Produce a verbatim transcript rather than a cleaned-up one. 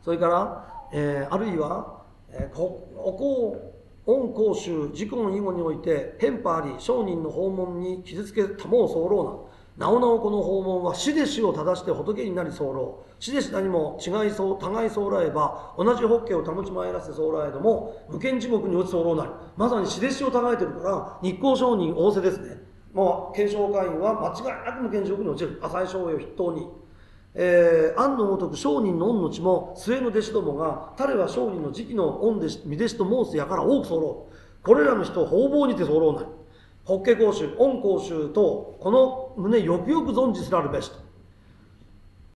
それから、えー、あるいは、えー、おこう恩公衆自婚以後において変化あり商人の訪問に傷つけたもう候ななおなおこの訪問は死で死を正して仏になり候死で死何も違いそう互い候えば同じ法華を保ちまいらせ候えども無間地獄に落ち候なりまさに死で死を違えてるから日光上人仰せですね。もう継承会員は間違いなく無間地獄に落ちる浅井正栄を筆頭に。えー、安のごとく商人の恩の地も末の弟子どもが彼は商人の時期の恩弟子身弟子と申すやから多く候これらの人方々にて候なり法華公衆恩公衆とこの旨よくよく存じすらるべしと。